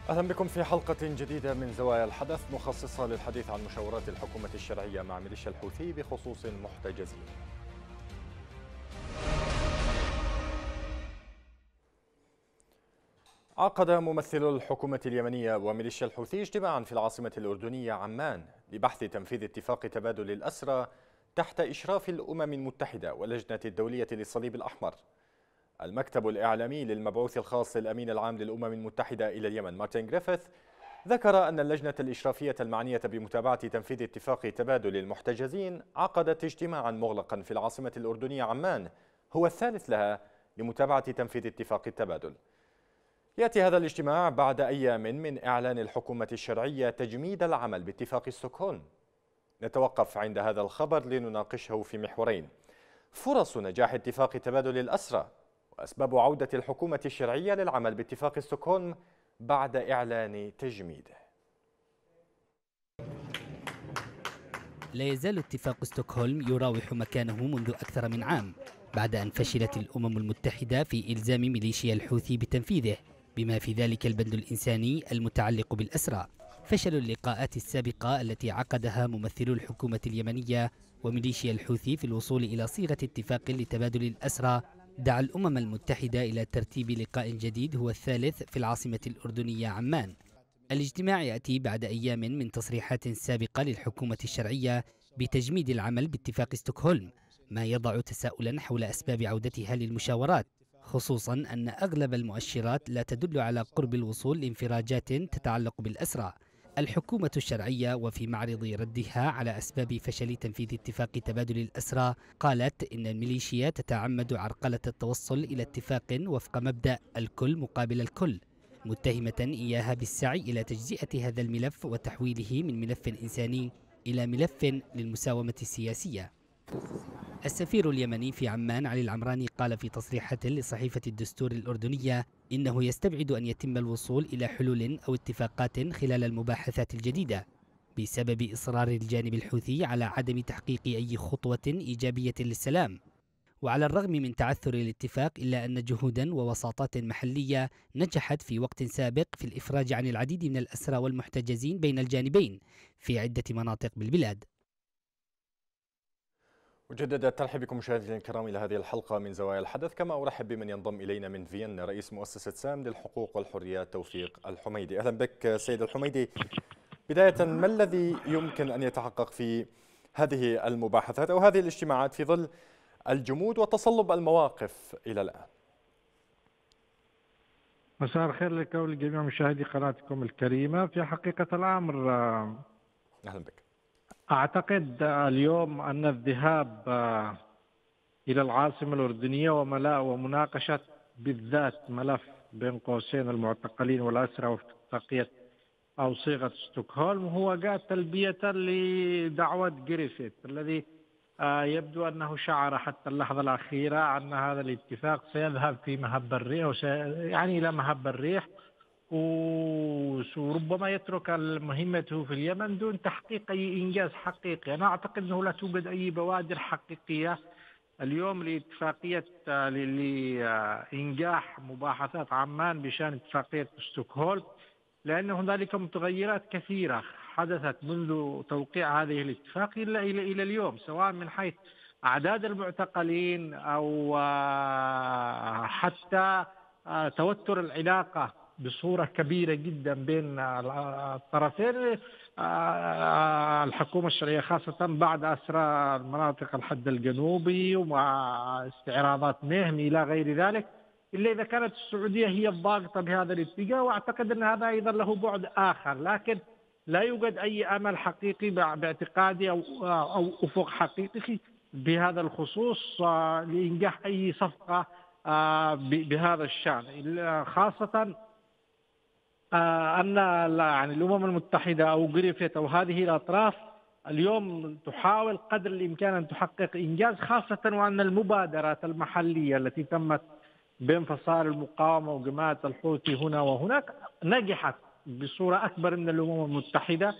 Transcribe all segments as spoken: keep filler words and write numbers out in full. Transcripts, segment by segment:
أهلا بكم في حلقة جديدة من زوايا الحدث مخصصة للحديث عن مشاورات الحكومة الشرعية مع ميليشيا الحوثي بخصوص المحتجزين. عقد ممثل الحكومة اليمنية وميليشيا الحوثي اجتماعا في العاصمة الأردنية عمان لبحث تنفيذ اتفاق تبادل الأسرى تحت إشراف الأمم المتحدة واللجنة الدولية للصليب الأحمر. المكتب الإعلامي للمبعوث الخاص للأمين العام للأمم المتحدة إلى اليمن مارتن جريفيث ذكر أن اللجنة الإشرافية المعنية بمتابعة تنفيذ اتفاق تبادل المحتجزين عقدت اجتماعا مغلقا في العاصمة الأردنية عمان هو الثالث لها لمتابعة تنفيذ اتفاق التبادل. يأتي هذا الاجتماع بعد أيام من إعلان الحكومة الشرعية تجميد العمل باتفاق ستوكهولم. نتوقف عند هذا الخبر لنناقشه في محورين: فرص نجاح اتفاق تبادل الأسرى، وأسباب عودة الحكومة الشرعية للعمل باتفاق ستوكهولم بعد إعلان تجميده. لا يزال اتفاق ستوكهولم يراوح مكانه منذ أكثر من عام بعد أن فشلت الأمم المتحدة في إلزام ميليشيا الحوثي بتنفيذه، بما في ذلك البند الإنساني المتعلق بالأسرى. فشل اللقاءات السابقة التي عقدها ممثلو الحكومة اليمنية وميليشيا الحوثي في الوصول إلى صيغة اتفاق لتبادل الأسرى دعا الأمم المتحدة إلى ترتيب لقاء جديد هو الثالث في العاصمة الأردنية عمان. الاجتماع يأتي بعد أيام من تصريحات سابقة للحكومة الشرعية بتجميد العمل باتفاق ستوكهولم، ما يضع تساؤلا حول أسباب عودتها للمشاورات، خصوصا أن أغلب المؤشرات لا تدل على قرب الوصول لانفراجات تتعلق بالأسرى. الحكومة الشرعية وفي معرض ردها على أسباب فشل تنفيذ اتفاق تبادل الأسرى قالت إن الميليشيا تتعمد عرقلة التوصل إلى اتفاق وفق مبدأ الكل مقابل الكل، متهمة إياها بالسعي إلى تجزئة هذا الملف وتحويله من ملف إنساني إلى ملف للمساومة السياسية. السفير اليمني في عمان علي العمراني قال في تصريحات لصحيفة الدستور الأردنية إنه يستبعد أن يتم الوصول إلى حلول أو اتفاقات خلال المباحثات الجديدة بسبب إصرار الجانب الحوثي على عدم تحقيق أي خطوة إيجابية للسلام. وعلى الرغم من تعثر الاتفاق إلا أن جهودا ووساطات محلية نجحت في وقت سابق في الإفراج عن العديد من الأسرى والمحتجزين بين الجانبين في عدة مناطق بالبلاد. أجدد الترحيب بكم مشاهدينا الكرام إلى هذه الحلقة من زوايا الحدث، كما أرحب بمن ينضم إلينا من فيينا رئيس مؤسسة سام للحقوق والحريات توفيق الحميدي. أهلا بك سيد الحميدي. بداية، ما الذي يمكن أن يتحقق في هذه المباحثات أو هذه الاجتماعات في ظل الجمود وتصلب المواقف إلى الآن؟ مساء الخير لك ولجميع مشاهدي قناتكم الكريمة. في حقيقة الأمر أهلا بك. أعتقد اليوم أن الذهاب إلى العاصمة الأردنية وملاء ومناقشة بالذات ملف بين قوسين المعتقلين والأسرى واتفاقية أو صيغة ستوكهولم هو جاء تلبية لدعوة جريفيث الذي يبدو أنه شعر حتى اللحظة الأخيرة أن هذا الاتفاق سيذهب في مهب الريح يعني إلى مهب الريح، وربما يترك مهمته في اليمن دون تحقيق أي إنجاز حقيقي. أنا أعتقد أنه لا توجد أي بوادر حقيقية اليوم لاتفاقية لإنجاح مباحثات عمان بشأن اتفاقية ستوكهولم، لأن هنالك متغيرات كثيرة حدثت منذ توقيع هذه الاتفاق إلا إلى إلى اليوم، سواء من حيث أعداد المعتقلين أو حتى توتر العلاقة بصورة كبيرة جدا بين الطرفين. الحكومة الشرعية خاصة بعد أسرى المناطق الحد الجنوبي ومع استعراضات مهم إلى غير ذلك، إلا إذا كانت السعودية هي الضاغطة بهذا الاتجاه، وأعتقد أن هذا أيضا له بعد آخر، لكن لا يوجد أي أمل حقيقي باعتقادي أو أو أفق حقيقي بهذا الخصوص لإنجاح أي صفقة بهذا الشأن، خاصة أن يعني الأمم المتحدة أو جريفيث أو هذه الأطراف اليوم تحاول قدر الإمكان أن تحقق إنجاز، خاصة وأن المبادرات المحلية التي تمت بانفصال المقاومة وجماعة الحوثي هنا وهناك نجحت بصورة أكبر من الأمم المتحدة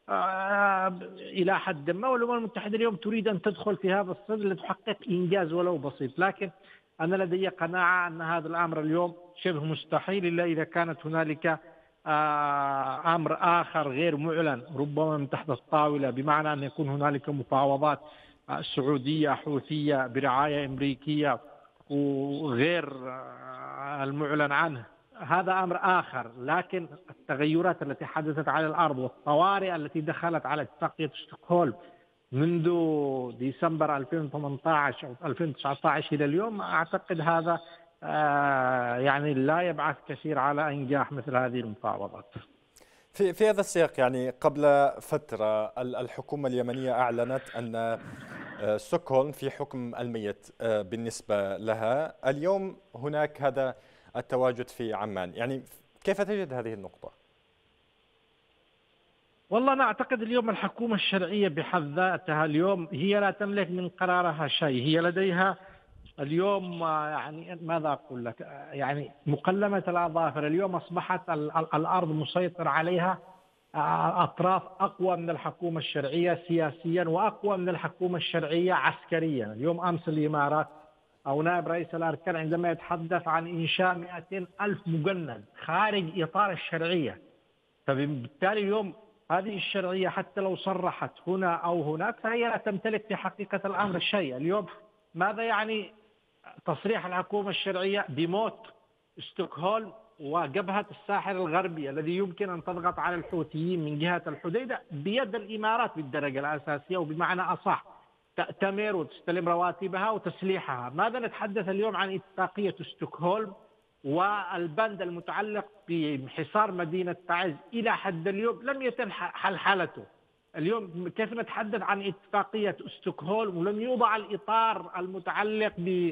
إلى حد ما، والأمم المتحدة اليوم تريد أن تدخل في هذا الصدد لتحقق إنجاز ولو بسيط، لكن أنا لدي قناعة أن هذا الأمر اليوم شبه مستحيل إلا إذا كانت هنالك أمر آخر غير معلن ربما من تحت الطاولة، بمعنى أن يكون هنالك مفاوضات سعودية حوثية برعاية أمريكية وغير المعلن عنه، هذا أمر آخر. لكن التغيرات التي حدثت على الأرض والطوارئ التي دخلت على اتفاقية ستوكهولم منذ ديسمبر ألفين وثمانية عشر أو ألفين وتسعة عشر إلى اليوم، أعتقد هذا يعني لا يبعث كثير على إنجاح مثل هذه المفاوضات. في في هذا السياق، يعني قبل فترة الحكومة اليمنية أعلنت أن ستوكهولم في حكم الميت بالنسبة لها. اليوم هناك هذا التواجد في عمان، يعني كيف تجد هذه النقطة؟ والله أنا أعتقد اليوم الحكومة الشرعية بحد ذاتها اليوم هي لا تملك من قرارها شيء، هي لديها اليوم يعني ماذا أقول لك، يعني مقلمة الأظافر. اليوم أصبحت الأرض مسيطر عليها أطراف أقوى من الحكومة الشرعية سياسيا وأقوى من الحكومة الشرعية عسكريا. اليوم أمس الإمارات أو نائب رئيس الأركان عندما يتحدث عن إنشاء مئتين ألف مجند خارج إطار الشرعية، فبالتالي اليوم هذه الشرعية حتى لو صرحت هنا أو هناك فهي لا تمتلك في حقيقة الأمر شيء. اليوم ماذا يعني تصريح الحكومة الشرعية بموت ستوكهولم وجبهة الساحل الغربي الذي يمكن أن تضغط على الحوثيين من جهة الحديدة بيد الإمارات بالدرجة الأساسية، وبمعنى أصح تأتمر وتستلم رواتبها وتسليحها؟ ماذا نتحدث اليوم عن اتفاقية ستوكهولم والبند المتعلق بحصار مدينة تعز إلى حد اليوم لم يتم حلحلته. اليوم كيف نتحدث عن اتفاقية ستوكهولم ولم يوضع الإطار المتعلق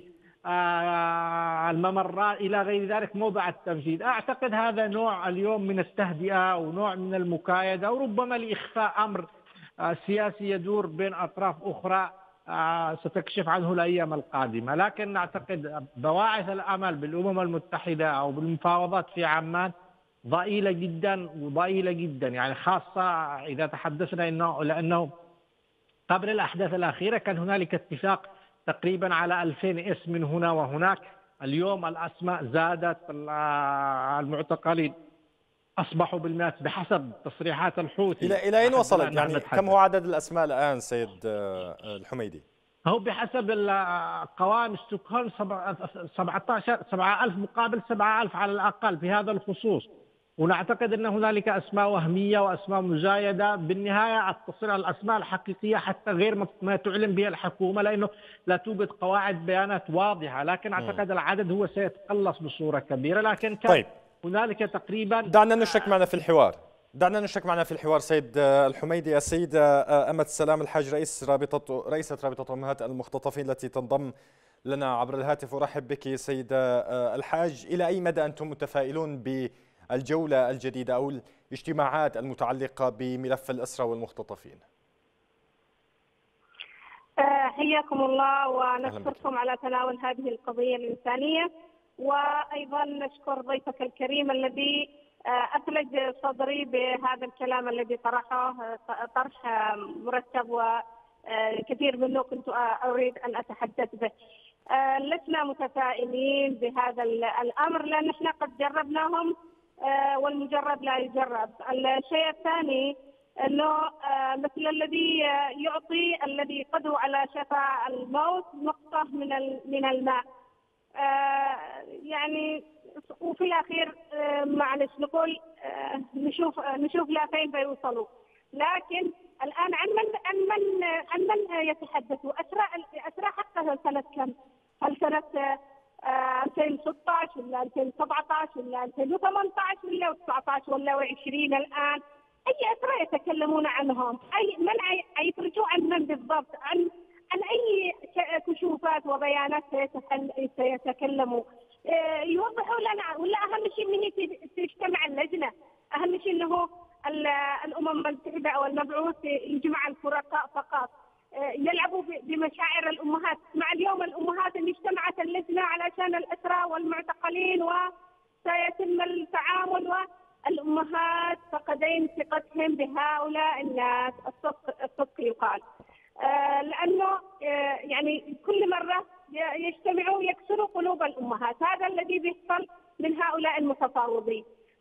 بالممرات إلى غير ذلك موضع التنفيذ؟ أعتقد هذا نوع اليوم من التهدئة ونوع من المكايدة، وربما لإخفاء أمر سياسي يدور بين أطراف أخرى ستكشف عنه الأيام القادمة. لكن أعتقد بواعث الأمل بالأمم المتحدة أو بالمفاوضات في عمان ضئيلة جدا وضئيلة جدا، يعني خاصة إذا تحدثنا إنه لأنه قبل الأحداث الأخيرة كان هنالك اتفاق تقريبا على ألفين اسم من هنا وهناك. اليوم الأسماء زادت، المعتقلين أصبحوا بالمئات بحسب تصريحات الحوثي. إلى إلى أين وصلت؟ يعني كم هو عدد الأسماء الآن سيد الحميدي؟ هو بحسب قوائم ستوكهولم سبعة عشر سبعة ألف مقابل سبعة ألف على الأقل في هذا الخصوص، ونعتقد أن هنالك أسماء وهمية وأسماء مزايدة. بالنهاية تصل الأسماء الحقيقية حتى غير ما تعلن بها الحكومة لأنه لا توجد قواعد بيانات واضحة، لكن أعتقد العدد هو سيتقلص بصورة كبيرة. لكن كان طيب. هنالك تقريبا دعنا نشرك معنا في الحوار دعنا نشرك معنا في الحوار سيد الحميدي السيدة أمة السلام الحاج، رئيس رابطة رئيسة رابطة أمهات المختطفين التي تنضم لنا عبر الهاتف. أرحب بك سيدة الحاج. إلى أي مدى أنتم متفائلون بالجولة الجديدة أو الاجتماعات المتعلقة بملف الأسرى والمختطفين؟ حياكم الله ونشكركم على تناول هذه القضية الإنسانية، وأيضا نشكر ضيفك الكريم الذي أثلج صدري بهذا الكلام الذي طرحه طرح مرتب وكثير منه كنت أريد أن أتحدث به. لسنا متفائلين بهذا الأمر لأن احنا قد جربناهم والمجرب لا يجرب. الشيء الثاني أنه مثل الذي يعطي الذي قدوا على شفا الموت نقطة من من الماء، يعني وفي الأخير معلش نقول نشوف نشوف لا فين بيوصلوا. لكن الآن عن من عن من عن من يتحدثوا؟ أسرى أسرى حقها سنة كم؟ هل سنة ألفين وستة عشر ولا ألفين وسبعة عشر ولا ألفين وثمانية عشر ولا تسعة عشر ولا عشرين الآن؟ أي أسرى يتكلمون عنهم؟ أي من يفرجوا عن من بالضبط؟ عن عن أي كشوفات وبيانات سيتكلموا؟ يوضحوا لنا، ولا أهم شيء من تجتمع اللجنة؟ أهم شيء أنه الأمم المتحدة أو المبعوث يجمع الفرقاء فقط يلعبوا بمشاعر الأمهات. مع اليوم الأمهات اللي اجتمعت اللجنة علشان الأسرى والمعتقلين وسيتم التعامل، والأمهات فقدين ثقتهم بهؤلاء الناس. الصدق الصدق يقال، لأنه يعني كل مرة يجتمعوا يكسروا قلوب الأمهات. هذا الذي بيحصل من هؤلاء المتفاوضين.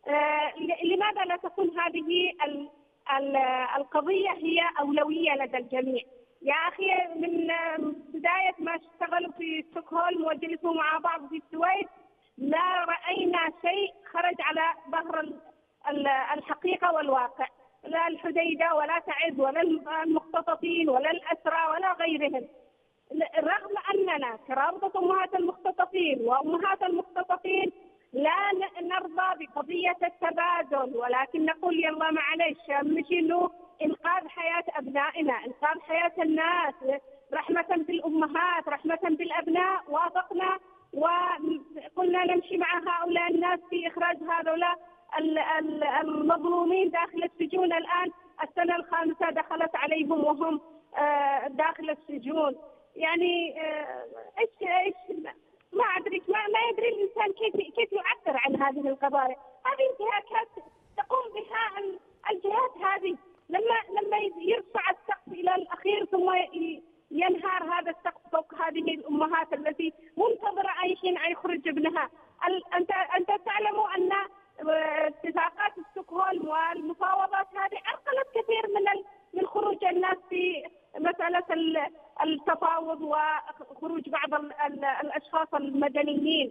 لماذا لا تكون هذه القضية هي أولوية لدى الجميع؟ يا أخي من بداية ما اشتغلوا في ستوكهولم وجلسوا مع بعض في السويد لا رأينا شيء خرج على ظهر الحقيقة والواقع، لا الحديدة ولا تعز ولا المختطفين ولا الأسرى ولا غيرهم، رغم أننا كرابطة أمهات المختطفين وأمهات المختطفين لا نرضى بقضية التبادل، ولكن نقول يلا معلش نمشي له إنقاذ حياة أبنائنا، إنقاذ حياة الناس، رحمة بالأمهات، رحمة بالأبناء. وافقنا وقلنا نمشي مع هؤلاء الناس في إخراج هؤلاء المظلومين داخل السجون. الآن السنة الخامسة دخلت عليهم وهم داخل السجون. يعني ايش ايش ما ادري ما, ما يدري الانسان كيف كيف يعبر عن هذه القضايا. هذه انتهاكات تقوم بها الجهات هذه، لما لما يرفع السقف الى الاخير ثم ينهار هذا السقف فوق هذه الامهات التي منتظره اي حين يخرج ابنها. انت انت تعلم ان اتفاقات ستوكهولم والمفاوضات هذه عرقلت كثير من من خروج الناس في مسألة التفاوض وخروج بعض الأشخاص المدنيين،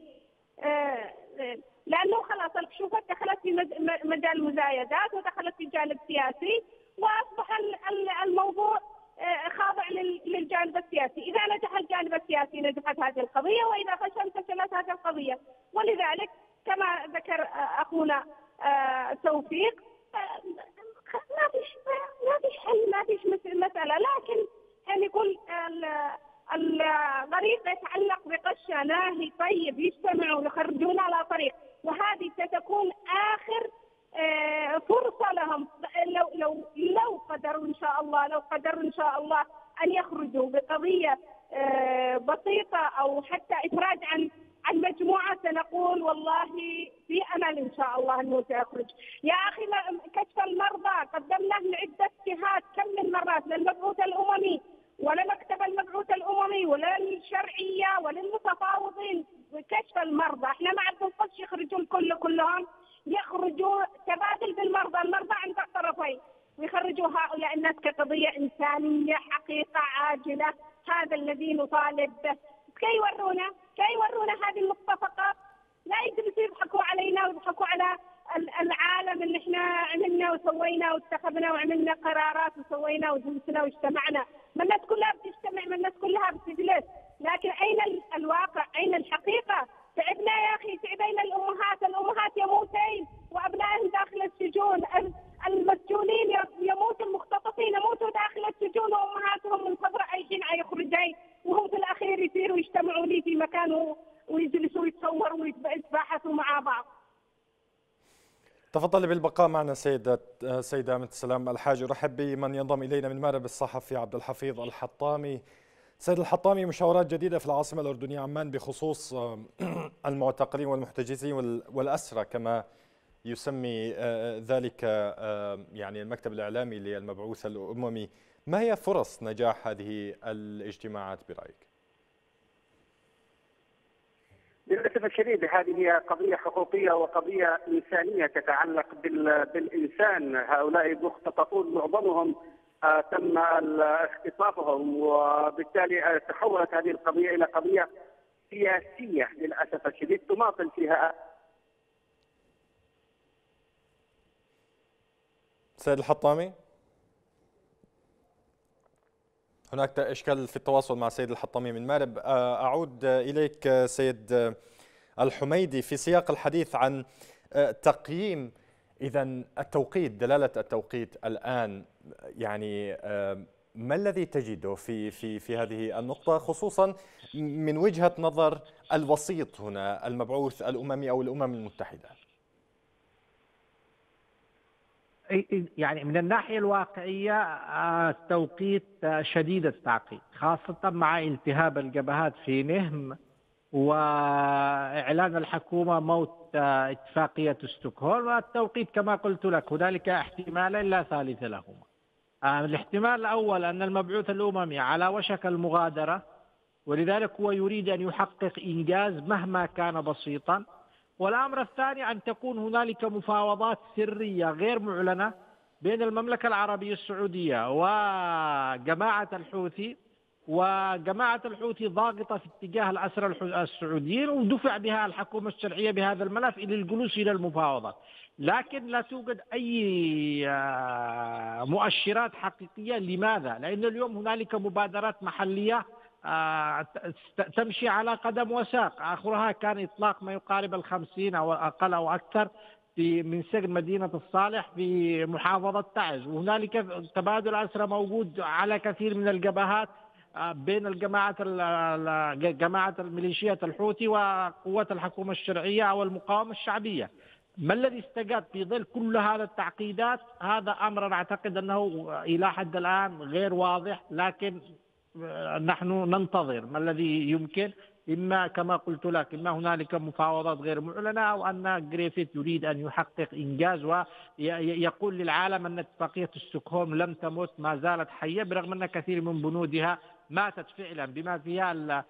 لأنه خلاص الكشوفات دخلت في مجال المزايدات ودخلت في جانب سياسي، وأصبح الموضوع خاضع للجانب السياسي. إذا نجح الجانب السياسي نجحت هذه القضية، وإذا فشل فشلت هذه القضية. ولذلك كما ذكر أخونا توفيق ما فيش ما فيش حل، ما فيش مسألة، لكن يعني يقول الغريق يتعلق بقشة ناهي طيب، يجتمعوا يخرجون على طريق، وهذه ستكون آخر فرصة لهم. لو لو لو قدروا إن شاء الله لو قدروا إن شاء الله أن يخرجوا بقضية بسيطة أو حتى إفراج عن عن مجموعة، سنقول والله في أمل إن شاء الله أنه سيخرج. يا أخي كشف المرضى قدمناه لعدة جهات كم من مرات، للمبعوث الأممي ولا مكتب المبعوث الأممي ولا الشرعية ولا المتفاوضين. كشف المرضى احنا ما عندنا نقص يخرجوا الكل كلهم، يخرجوا تبادل بالمرضى، المرضى عند الطرفين، ويخرجوا هؤلاء الناس كقضية إنسانية حقيقة عاجلة. هذا الذي نطالب به. كي يورونا كي يورونا هذه المتفقات، لا يجلسوا يضحكوا علينا ويضحكوا على العالم اللي احنا عملنا وسوينا واتخذنا وعملنا قرارات وسوينا وجلسنا واجتمعنا. ما الناس كلها بتجتمع، ما الناس كلها بتجلس، لكن اين الواقع؟ اين الحقيقة؟ تعبنا يا اخي، تعبنا الامهات، الامهات يموتين وابنائهم داخل السجون، المسجونين يموت، المختطفين يموتوا داخل السجون وامهاتهم منتظرة اي حين يخرجين، وهم في الاخير يصيروا يجتمعوا لي في مكان ويجلسوا يتصوروا ويتباحثوا مع بعض. تفضلي بالبقاء معنا سيدة سيدة أمة السلام الحاج. أرحب بمن ينضم إلينا من مأرب الصحفي عبد الحفيظ الحطامي. سيد الحطامي، مشاورات جديدة في العاصمة الأردنية عمان بخصوص المعتقلين والمحتجزين والأسرى كما يسمي ذلك يعني المكتب الإعلامي للمبعوث الأممي. ما هي فرص نجاح هذه الاجتماعات برأيك؟ للأسف الشديد هذه قضية حقوقية وقضية إنسانية تتعلق بالإنسان. هؤلاء المختطفون معظمهم تم اختطافهم، وبالتالي تحولت هذه القضية إلى قضية سياسية للأسف الشديد تماطل فيها. سيد الحطامي، هناك إشكال في التواصل مع سيد الحطامي من مأرب. أعود إليك سيد الحميدي في سياق الحديث عن تقييم إذا التوقيت، دلالة التوقيت الآن، يعني ما الذي تجده في في في هذه النقطة، خصوصا من وجهة نظر الوسيط هنا المبعوث الأممي أو الأمم المتحدة؟ يعني من الناحية الواقعية التوقيت شديد التعقيد، خاصة مع التهاب الجبهات في نهم وإعلان الحكومة موت اتفاقية ستوكهولم. والتوقيت كما قلت لك هنالك احتمالين لا ثالث لهما. الاحتمال الأول أن المبعوث الأممي على وشك المغادرة، ولذلك هو يريد أن يحقق إنجاز مهما كان بسيطا، والأمر الثاني أن تكون هنالك مفاوضات سرية غير معلنة بين المملكة العربية السعودية وجماعة الحوثي، وجماعة الحوثي ضاغطة في اتجاه الأسرى السعوديين، ودفع بها الحكومة الشرعية بهذا الملف إلى الجلوس إلى المفاوضات، لكن لا توجد أي مؤشرات حقيقية. لماذا؟ لأن اليوم هنالك مبادرات محلية تمشي على قدم وساق، آخرها كان إطلاق ما يقارب الخمسين أو أقل أو أكثر في من سجن مدينة الصالح في محافظة تعز، وهنالك تبادل أسرى موجود على كثير من الجبهات بين الجماعة جماعة الميليشيات الحوثي وقوات الحكومة الشرعية أو المقاومة الشعبية. ما الذي استجاب في ظل كل هذا التعقيدات؟ هذا أمر أعتقد أنه إلى حد الآن غير واضح، لكن نحن ننتظر ما الذي يمكن. إما كما قلت لك، إما هنالك مفاوضات غير معلنة، أو أن جريفيث يريد أن يحقق إنجاز ويقول للعالم أن اتفاقية ستوكهولم لم تمت، ما زالت حية، برغم أن كثير من بنودها ماتت فعلا، بما فيها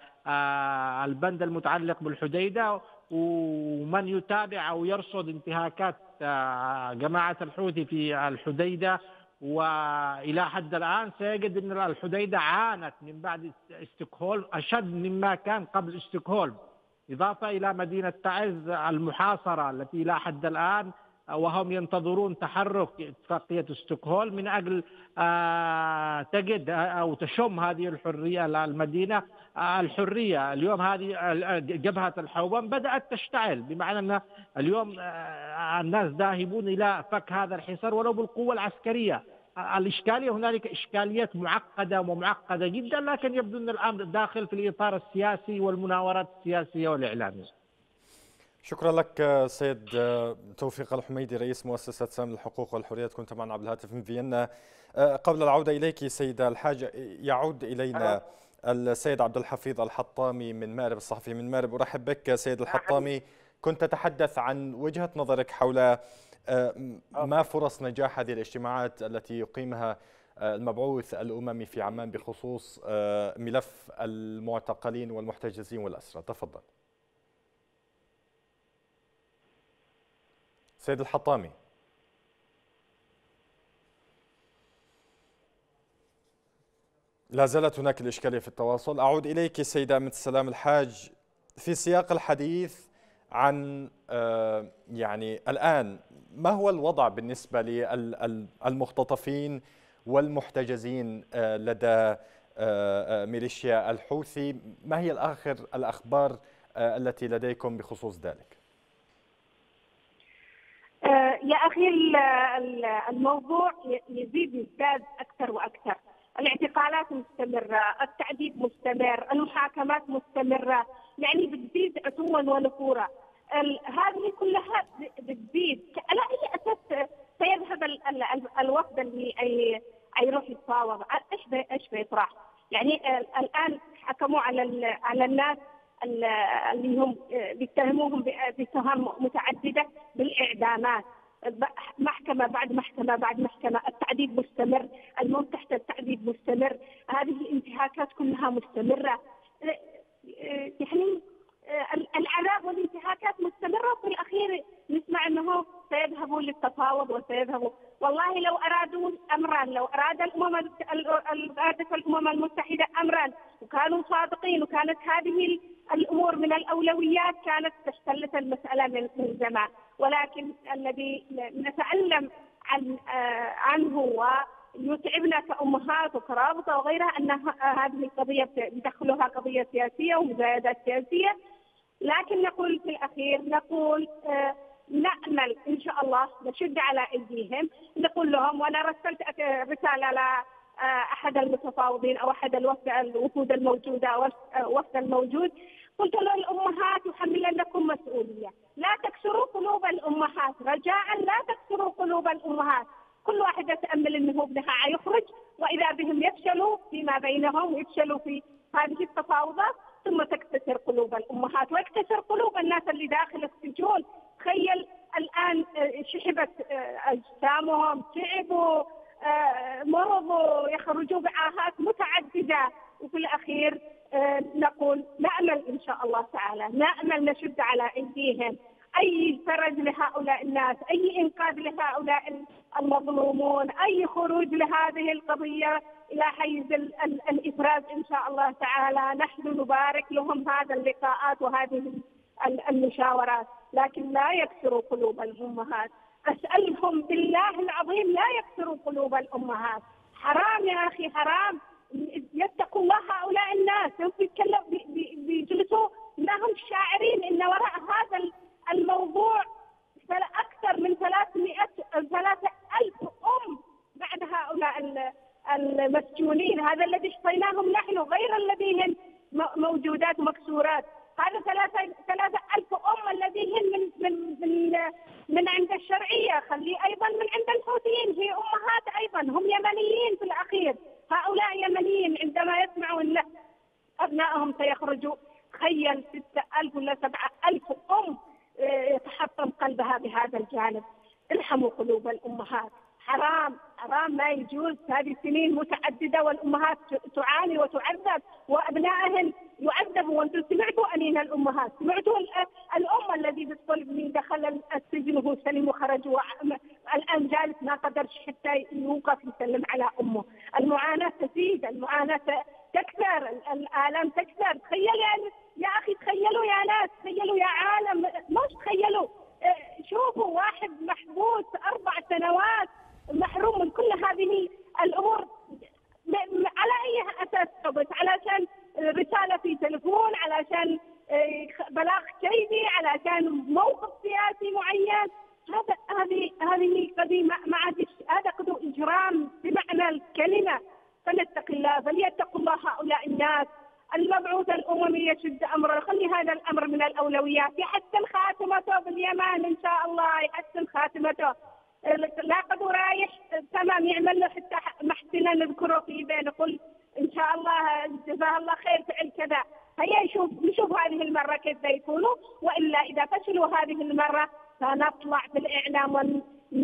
البند المتعلق بالحديدة. ومن يتابع أو يرصد انتهاكات جماعة الحوثي في الحديدة وإلى حد الآن سيجد أن الحديدة عانت من بعد ستوكهولم أشد مما كان قبل ستوكهولم، إضافة إلى مدينة تعز المحاصرة التي إلى حد الآن وهم ينتظرون تحرك اتفاقية ستوكهولم من أجل تجد أو تشم هذه الحرية المدينة الحرية. اليوم هذه جبهة الحوبان بدأت تشتعل، بمعنى أن اليوم الناس ذاهبون إلى فك هذا الحصار ولو بالقوة العسكرية. الإشكالية هنالك إشكاليات معقدة ومعقدة جدا، لكن يبدو أن الأمر داخل في الإطار السياسي والمناورات السياسية والإعلامية. شكرا لك سيد توفيق الحميدي، رئيس مؤسسة سامي للحقوق والحريات، كنت معنا عبر الهاتف من فيينا. قبل العودة إليك سيدة الحاج، يعود إلينا السيد عبد الحفيظ الحطامي من مأرب، الصحفي من مأرب. أرحب بك سيد الحطامي. كنت تتحدث عن وجهة نظرك حول ما فرص نجاح هذه الاجتماعات التي يقيمها المبعوث الأممي في عمان بخصوص ملف المعتقلين والمحتجزين والأسرى. تفضل سيد الحطامي. لا زالت هناك الإشكالية في التواصل. أعود إليك سيدة أمة السلام الحاج في سياق الحديث عن يعني الآن ما هو الوضع بالنسبة للمختطفين والمحتجزين لدى ميليشيا الحوثي؟ ما هي الآخر الأخبار التي لديكم بخصوص ذلك؟ يا أخي الموضوع يزيد يزداد أكثر وأكثر. الاعتقالات مستمرة، التعذيب مستمر، المحاكمات مستمرة، يعني بتزيد عتوا ونفورا. هذه كلها بتزيد. على أي أساس سيذهب الوفد اللي يروح يتفاوض؟ ايش ايش بيطرح؟ يعني الآن حكموا على على الناس اللي هم بيتهموهم بتهم متعددة بالإعدامات، محكمة بعد محكمة بعد محكمة، التعذيب مستمر، الموت تحت التعذيب مستمر، هذه الانتهاكات كلها مستمرة، يعني العذاب والانتهاكات مستمرة. وفي الأخير نسمع أنه سيذهبوا للتفاوض وسيذهبوا. والله لو أرادوا أمرا، لو أراد الأمم أرادت الأمم المتحدة أمرا وكانوا صادقين وكانت هذه الأمور من الأولويات كانت تختلف المسألة من زمان. ولكن الذي نتعلم عن عنه ويتعبنا كأمهات وكرابطة وغيرها أن هذه القضية بدخلها قضية سياسية ومزايدات سياسية. لكن نقول في الأخير نقول نأمل إن شاء الله، نشد على أيديهم، نقول لهم. وأنا رسلت رسالة ل أحد المتفاوضين أو أحد الوفود الموجودة أو وفد الموجود، قلت له الأمهات يحملنكم مسؤولية، لا تكسروا قلوب الأمهات، رجاء لا تكسروا قلوب الأمهات. كل واحدة تأمل أنه ابنها يخرج وإذا بهم يفشلوا فيما بينهم ويفشلوا في هذه التفاوضات، ثم تكتسر قلوب الأمهات ويكتسر قلوب الناس اللي داخل السجون. تخيل الآن شحبت أجسامهم، تعبوا، مرضوا، يخرجوا بعاهات متعددة. وفي الأخير نقول نأمل إن شاء الله تعالى، نأمل نشد على أيديهم أي فرج لهؤلاء الناس، أي إنقاذ لهؤلاء المظلومون، أي خروج لهذه القضية إلى حيز الإفراج إن شاء الله تعالى. نحن نبارك لهم هذا اللقاءات وهذه المشاورات، لكن لا يكسروا قلوب الأمهات. أسألهم بالله العظيم لا يكسروا قلوب الأمهات. حرام يا أخي، حرام. يتقوا الله هؤلاء الناس. بيجلسوا لهم شاعرين إن وراء هذا الموضوع أكثر من ثلاثمائة ثلاثة ألف أم بعد هؤلاء المسجونين. هذا الذي اشتريناهم نحن غير الذين موجودات مكسورات. هذا ثلاثة ثلاثة ألف أم الذين من من من من عند الشرعية، خليه أيضا من عند الحوثيين، هي أمهات أيضا، هم يمنيين في الأخير. هؤلاء يمنيين عندما يسمعوا أن أبنائهم سيخرجوا. تخيل ستة ألف ولا سبعة ألف أم يتحطم قلبها بهذا الجانب. ارحموا قلوب الأمهات. حرام حرام، لا يجوز. هذه سنين متعددة والأمهات تعاني وتعذب وأبنائهن يعذبوا. وأنتم سمعتوا أنين الأمهات، سمعتوا الأم الذي بتقول ابني دخل السجن وهو سليم وخرج الآن جالس ما قدرش حتى يوقف يسلم على أمه. المعاناة تزيد، المعاناة تكثر، الآلام تكثر. تخيل يعني يا أخي، تخيلوا يا ناس، تخيلوا يا عالم، مش تخيلوا. شوفوا واحد محبوس أربع سنوات محروم من كل هذه الأمور. على أي أساس حبس؟ علشان رسالة في تلفون، علشان بلاغ كيدي، علشان موقف سياسي معين. هذا هذه هذه قضية ما عادش، هذا قضية إجرام بمعنى الكلمة. فليتق الله، فليتقوا الله هؤلاء الناس. المبعوث الأممي يشد أمره، خلي هذا الأمر من الأولويات. يحسن خاتمته باليمن إن شاء الله، يحسن خاتمته. لا قد رايح تمام يعمل له حتى محسنا نذكره في بين قل إن شاء الله جزاه الله خير فعل كذا. هيا نشوف نشوف هذه المرة كيف يكونوا، وإلا إذا فشلوا هذه المرة سنطلع بالإعلام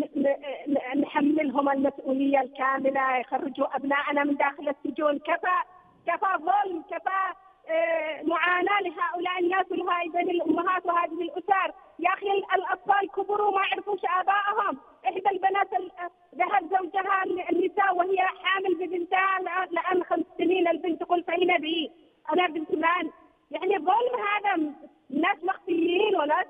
ونحملهم المسؤولية الكاملة. يخرجوا أبنائنا من داخل السجون. كفى كفى ظلم، كفى معاناة لهؤلاء الناس ولهذه الأمهات وهذه الأسر. يا أخي الأطفال كبروا ما عرفوش آبائهم. إحدى البنات ذهب زوجها النساء وهي حامل ببنتها الآن خمس سنين. البنت تقول فأين بي؟ أنا بنت من؟ يعني ظلم هذا. ناس مخفيين وناس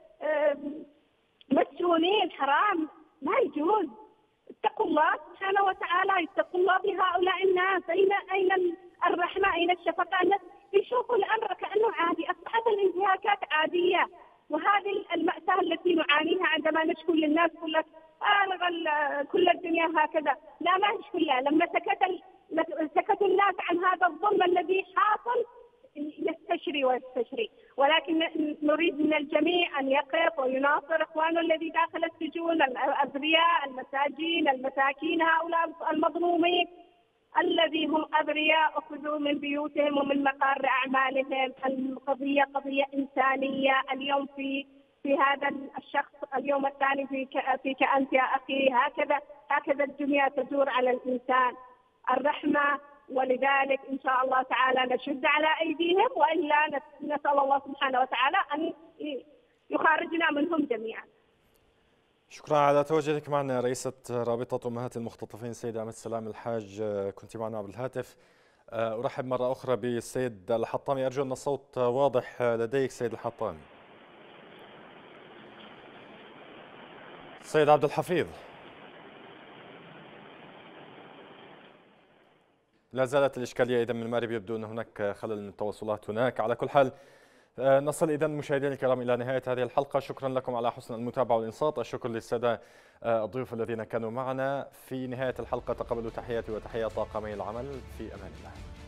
مسجونين. حرام، ما يجوز. اتقوا الله سبحانه وتعالى، اتقوا الله بهؤلاء الناس. أين أين الرحمة؟ أين الشفقة؟ الناس يشوفوا الأمر كأنه عادي. أصبحت الانتهاكات عادية، وهذه المأساة التي نعانيها عندما نشكو للناس كل آه كل الدنيا هكذا. لا، ما هيش كلها. لما سكت سكتوا الناس عن هذا الظلم الذي حاصل يستشري ويستشري. ولكن نريد من الجميع أن يقف ويناصر إخوانه الذي داخل السجون، الأبرياء، المساجين، المساكين، هؤلاء المظلومين الذي هم أبرياء أخذوا من بيوتهم ومن مقار أعمالهم. القضية قضية إنسانية. اليوم في في هذا الشخص، اليوم الثاني في فيك أنت يا أخي. هكذا هكذا الدنيا تدور على الإنسان. الرحمة. ولذلك إن شاء الله تعالى نشد على أيديهم، وإلا نسأل الله سبحانه وتعالى أن يخرجنا منهم جميعا. شكرا على تواجدك معنا رئيسة رابطة أمهات المختطفين سيدة أمة السلام الحاج، كنت معنا عبر الهاتف. أرحب مرة أخرى بالسيد الحطامي. أرجو أن الصوت واضح لديك سيد الحطامي. سيد عبد الحفيظ، لا زالت الإشكالية إذا من المغرب، يبدو أن هناك خلل من التواصلات هناك. على كل حال نصل إذن مشاهدينا الكرام إلى نهاية هذه الحلقة. شكرا لكم على حسن المتابعة والإنصات. الشكر للسادة الضيوف الذين كانوا معنا. في نهاية الحلقة تقبلوا تحياتي وتحيات طاقمي العمل. في أمان الله.